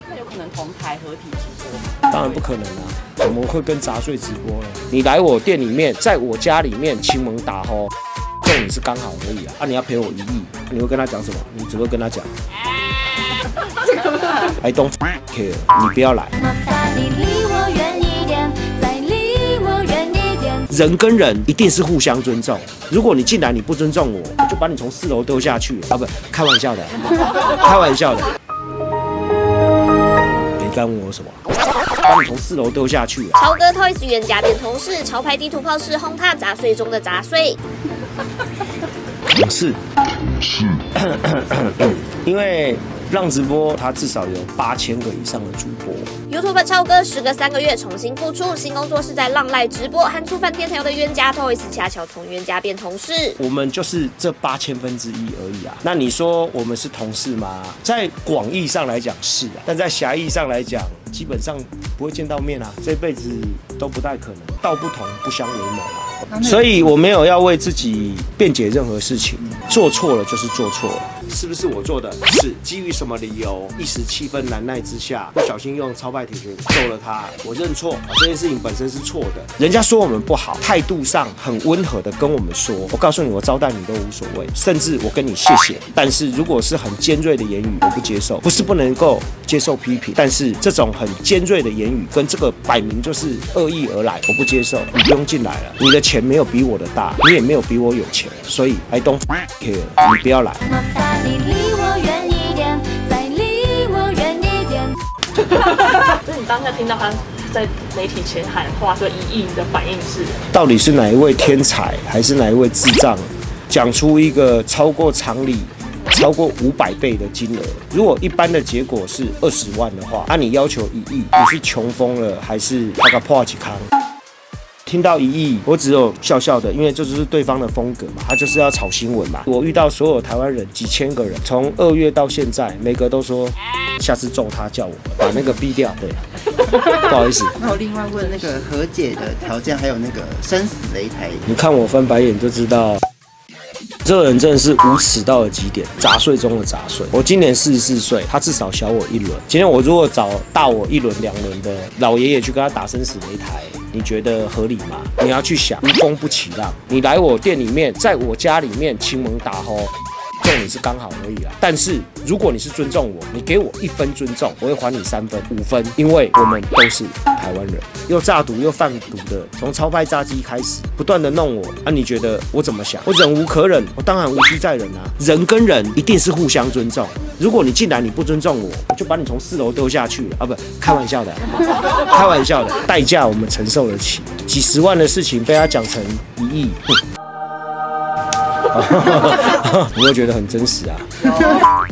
那有可能同台合体直播吗？ 当然不可能啊，怎么会跟杂碎直播呢？你来我店里面，在我家里面亲门打吼，重点是刚好而已啊。你要赔我1亿，你会跟他讲什么？你只会跟他讲，I don't care， 你不要来。人跟人一定是互相尊重。如果你进来你不尊重我，我就把你从4楼丢下去啊！不，开玩笑的，开玩笑的。你刚问我什么？把你从4楼丢下去。 超哥 Toys 原家变同事，潮牌地图炮是轰塌杂碎中的杂碎。 同事，因为浪直播它至少有8000个以上的主播。 YouTube 超哥时隔3个月重新复出，新工作是在浪赖直播，和触犯天条的冤家 Toys 恰巧从冤家变同事。 我们就是这8000分之一而已啊。那你说我们是同事吗？在广义上来讲是啊，但在狭义上来讲，基本上不会见到面啊，这辈子都不太可能。道不同不相为谋啊。所以我没有要为自己辩解任何事情，做错了就是做错了。是不是我做的？是基于什么理由？一时气愤难耐之下，不小心用超派铁拳揍了他，我认错。这件事情本身是错的，人家说我们不好，态度上很温和的跟我们说，我告诉你，我招待你都无所谓，甚至我跟你谢谢。但是如果是很尖锐的言语，我不接受。不是不能够接受批评，但是这种很尖锐的言语跟这个摆明就是恶意而来，我不接受。你不用进来了，你的钱没有比我的大，你也没有比我有钱，所以 I don't care， 你不要来。 你离我远一点，再离我远一点。 就是你当下听到他在媒体前喊话说1亿，你的反应是？ 到底是哪一位天才，还是哪一位智障，讲出一个超过常理、超过500倍的金额？如果一般的结果是20万的话，你要求1亿，你是穷疯了，还是那个破几康？听到1亿，我只有笑笑的，因为这就是对方的风格嘛，他就是要炒新闻嘛。我遇到所有台湾人几千个人，从2月到现在，每个都说下次揍他，叫我把那个逼掉。对，不好意思。 那我另外问那个和解的条件，还有那个生死擂台， 你看我翻白眼就知道。这个人真的是无耻到了极点，杂碎中的杂碎。我今年44岁，他至少小我1轮。今天我如果找大我1轮、2轮的老爷爷去跟他打生死擂台，你觉得合理吗？你要去想，无风不起浪。你来我店里面，在我家里面亲门打吼，重点是刚好而已啦。但是如果你是尊重我，你给我1分尊重，我会还你3分、5分，因为我们都是台湾人。又诈赌又贩毒的，从超派炸鸡开始，不断的弄我啊！你觉得我怎么想？我忍无可忍，我当然无需再忍啊！人跟人一定是互相尊重。如果你进来你不尊重我，我就把你从4楼丢下去了啊！不，开玩笑的，开玩笑的，代价我们承受得起。几10万的事情被他讲成1亿，你会觉得很真实啊。